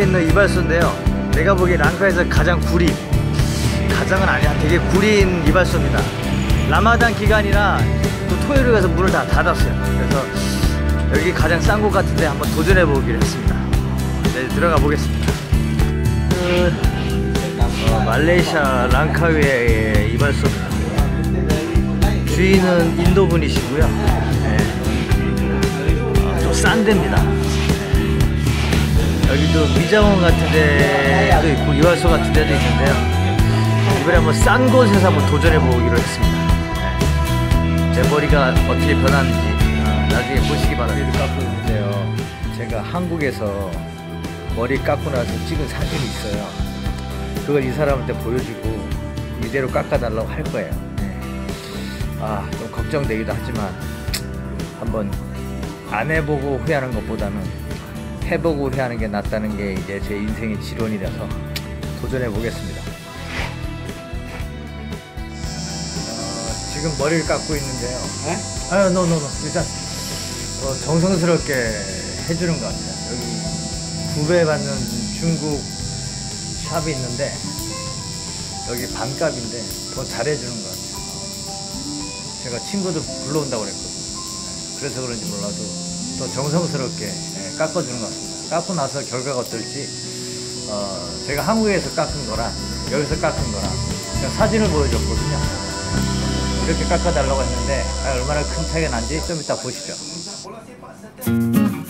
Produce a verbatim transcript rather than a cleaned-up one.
있는 이발소인데요. 내가 보기엔 랑카에서 가장 구린, 가장은 아니야, 되게 구린 이발소입니다. 라마단 기간이라 또 토요일에 가서 문을 다 닫았어요. 그래서 여기 가장 싼 곳 같은데 한번 도전해 보기로 했습니다. 네, 들어가 보겠습니다. 그, 어, 말레이시아 랑카위의 이발소입니다. 주인은 인도 분이시고요. 네. 어, 좀 싼 데입니다. 네. 여기도 미장원 같은 데도 있고 이발소 같은 데도 있는데요. 이번에 한번 싼 곳에서 한번 도전해 보기로 했습니다. 네. 제 머리가 어떻게 변하는지 어, 나중에 보시기 바랍니다. 머리를 깎고 있는데요. 제가 한국에서 머리 깎고 나서 찍은 사진이 있어요. 그걸 이 사람한테 보여주고 이대로 깎아달라고 할 거예요. 네. 아, 좀 걱정되기도 하지만 한번 안 해보고 후회하는 것보다는 해보고 후회하는 게 낫다는 게 이제 제 인생의 지론이라서 도전해 보겠습니다. 어, 지금 머리를 깎고 있는데요. 네? 아유, 노노노. 일단 어, 정성스럽게 해주는 것 같아요. 여기 구매받는 중국 샵이 있는데 여기 반값인데 더 잘해주는 것 같아요. 제가 친구들 불러온다고 그랬거든요. 그래서 그런지 몰라도 더 정성스럽게 깎아주는 것 같습니다. 깎고 나서 결과가 어떨지 어, 제가 한국에서 깎은 거랑 여기서 깎은 거랑 제가 사진을 보여줬거든요. 이렇게 깎아달라고 했는데 얼마나 큰 차이가 난지 좀 이따 보시죠.